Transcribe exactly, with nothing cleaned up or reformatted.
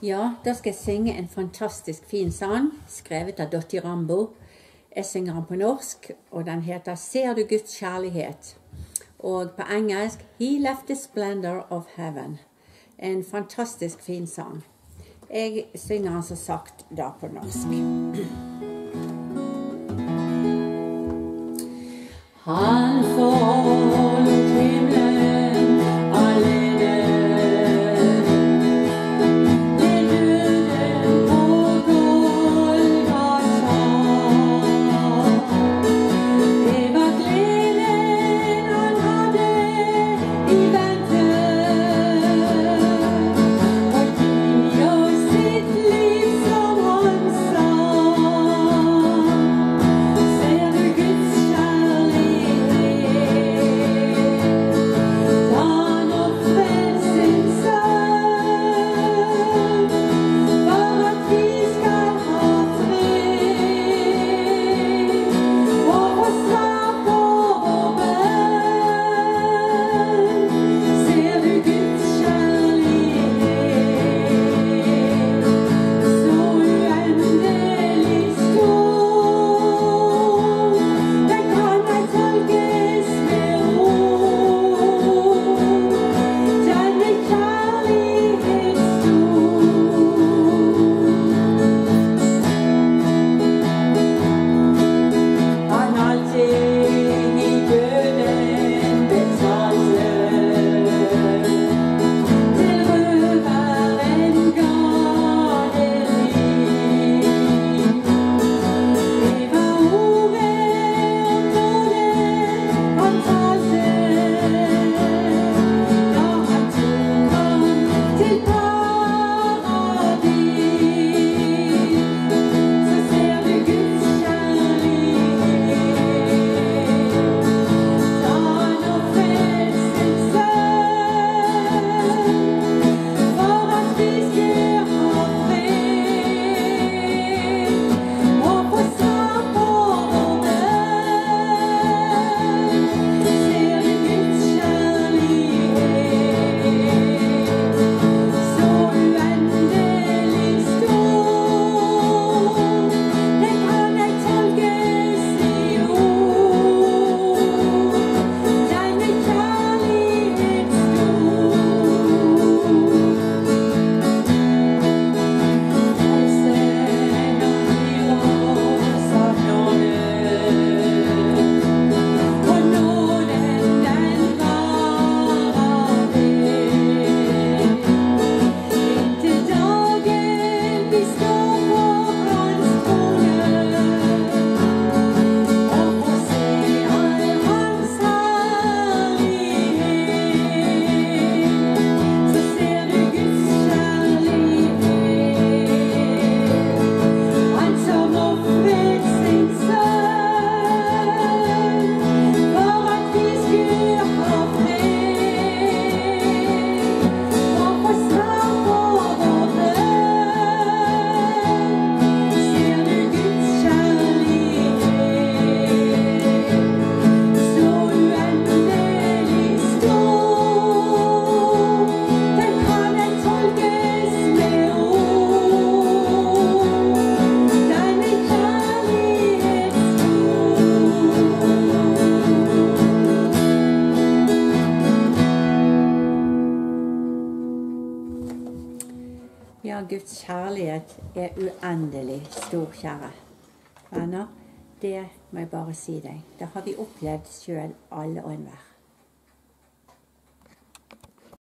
Ja, da skal jeg synge en fantastisk fin sang, skrevet av Dottie Rambo. Jeg synger den på norsk, og den heter «Ser du Guds kjærlighet?» Og på engelsk «He left the splendor of heaven». En fantastisk fin sang. Jeg synger den så sagt da på norsk. Han forlot himmelen alene. Det døde på Golgata. Det var gleden han hadde i vente. Og gi oss sitt liv som han sa. Ser du Guds Ja, Guds kjærlighet er uendelig stor, kjære venner. Det må jeg bare si deg. Det har vi opplevd selv, alle og enhver.